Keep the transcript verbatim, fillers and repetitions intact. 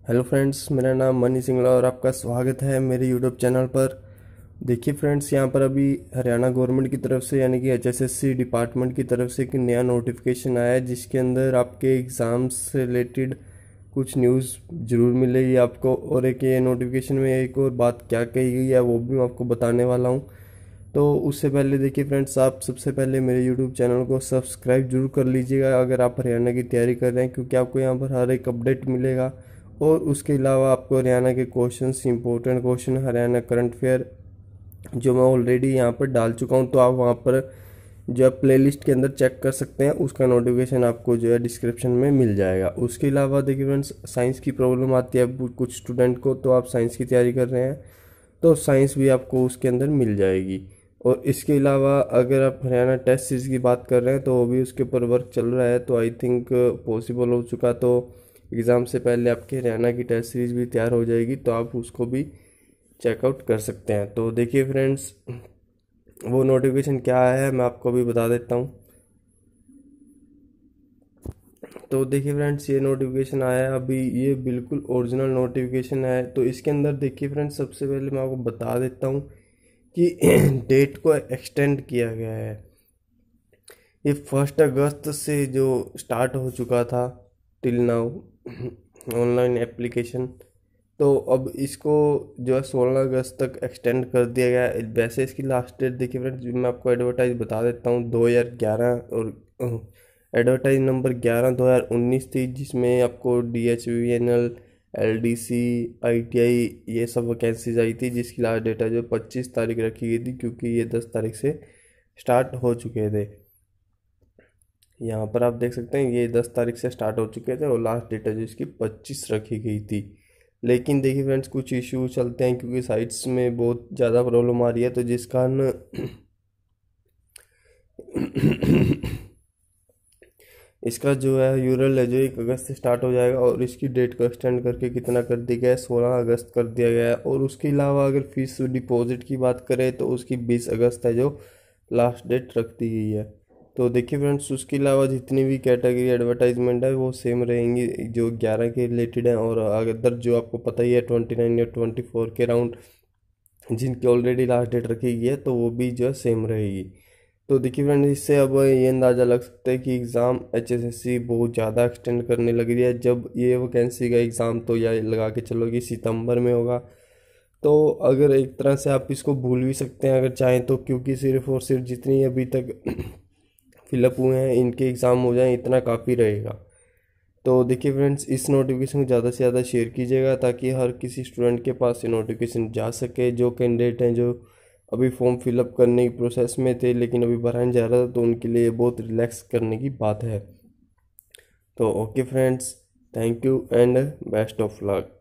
Hello friends, मेरा नाम money Singla और आपका स्वागत है मेरे यूट्यूब चैनल पर। देखिए फ्रेंड्स, यहाँ पर अभी हरियाणा गवर्नमेंट की तरफ से यानी कि एचएसएससी डिपार्टमेंट की तरफ से एक नया नोटिफिकेशन आया है, जिसके अंदर आपके एग्ज़ाम्स से रिलेटेड कुछ न्यूज़ ज़रूर मिलेगी आपको। और एक ये नोटिफिकेशन में एक और बात क्या कही गई है वो भी मैं आपको बताने वाला हूँ। तो उससे पहले देखिए फ्रेंड्स, आप सबसे पहले मेरे यूट्यूब चैनल को सब्सक्राइब जरूर कर लीजिएगा अगर आप हरियाणा की तैयारी कर रहे हैं, क्योंकि आपको यहाँ पर हर एक अपडेट मिलेगा। और उसके अलावा आपको हरियाणा के questions, important question, Haryana current affair जो मैं ऑलरेडी यहाँ पर डाल चुका हूँ, तो आप वहाँ पर जो है प्ले लिस्ट के अंदर चेक कर सकते हैं। उसका नोटिफिकेशन आपको जो है डिस्क्रिप्शन में मिल जाएगा। उसके अलावा देखिए फ्रेंड्स, साइंस की प्रॉब्लम आती है कुछ स्टूडेंट को, तो आप साइंस की तैयारी कर रहे हैं तो साइंस भी आपको उसके अंदर मिल जाएगी। और इसके अलावा अगर आप हरियाणा टेस्ट सीरीज की बात कर रहे हैं तो वो भी उसके ऊपर वर्क चल रहा है, तो आई थिंक पॉसिबल हो चुका, तो एग्ज़ाम से पहले आपके हरियाणा की टेस्ट सीरीज भी तैयार हो जाएगी, तो आप उसको भी चेकआउट कर सकते हैं। तो देखिए फ्रेंड्स, वो नोटिफिकेशन क्या है मैं आपको अभी बता देता हूँ। तो देखिए फ्रेंड्स, ये नोटिफिकेशन आया है अभी, ये बिल्कुल ओरिजिनल नोटिफिकेशन है। तो इसके अंदर देखिए फ्रेंड्स, सबसे पहले मैं आपको बता देता हूँ कि डेट को एक्सटेंड किया गया है। ये फर्स्ट अगस्त से जो स्टार्ट हो चुका था टिल नाउ ऑनलाइन एप्लीकेशन, तो अब इसको जो है सोलह अगस्त तक एक्सटेंड कर दिया गया है। वैसे इसकी लास्ट डेट देखिए फ्रेंड्स, मैं आपको एडवर्टाइज बता देता हूँ, दो हज़ार ग्यारह और एडवर्टाइज नंबर ग्यारह दो हज़ार उन्नीस थी, जिसमें आपको D H V N L, L D C, I T I ये सब वैकेंसीज आई थी, जिसकी लास्ट डेट है जो पच्चीस तारीख रखी गई थी, क्योंकि ये दस तारीख से स्टार्ट हो चुके थे। यहाँ पर आप देख सकते हैं ये दस तारीख से स्टार्ट हो चुके थे और लास्ट डेट है जो इसकी पच्चीस रखी गई थी। लेकिन देखिए फ्रेंड्स, कुछ इशू चलते हैं क्योंकि साइट्स में बहुत ज़्यादा प्रॉब्लम आ रही है, तो जिस कारण इसका जो है यूरल है जो एक अगस्त से स्टार्ट हो जाएगा, और इसकी डेट को एक्सटेंड करके कितना कर दिया गया है, सोलह अगस्त कर दिया गया है। और उसके अलावा अगर फीस डिपॉजिट की बात करें तो उसकी बीस अगस्त है जो लास्ट डेट रख दी गई है। तो देखिए फ्रेंड्स, उसके अलावा जितनी भी कैटेगरी एडवर्टाइजमेंट है वो सेम रहेंगी जो ग्यारह के रिलेटेड है, और अगर जो आपको पता ही है ट्वेंटी नाइन या ट्वेंटी फोर के राउंड जिनकी ऑलरेडी लास्ट डेट रखी गई है, तो वो भी जो है सेम रहेगी। तो देखिए फ्रेंड्स, इससे अब ये अंदाज़ा लग सकता है कि एग्ज़ाम एचएसएससी बहुत ज़्यादा एक्सटेंड करने लग रही है। जब ये वैकेंसी का एग्ज़ाम तो या लगा के चलो कि सितंबर में होगा, तो अगर एक तरह से आप इसको भूल भी सकते हैं अगर चाहें तो, क्योंकि सिर्फ और सिर्फ जितनी अभी तक फिलअप हुए हैं इनके एग्ज़ाम हो जाएं इतना काफ़ी रहेगा। तो देखिए फ्रेंड्स, इस नोटिफिकेशन को ज़्यादा से ज़्यादा शेयर कीजिएगा ताकि हर किसी स्टूडेंट के पास ये नोटिफिकेशन जा सके। जो कैंडिडेट हैं जो अभी फॉर्म फिलअप करने की प्रोसेस में थे लेकिन अभी भरा नहीं जा रहा था, तो उनके लिए बहुत रिलैक्स करने की बात है। तो okay friends, thank you and best of luck.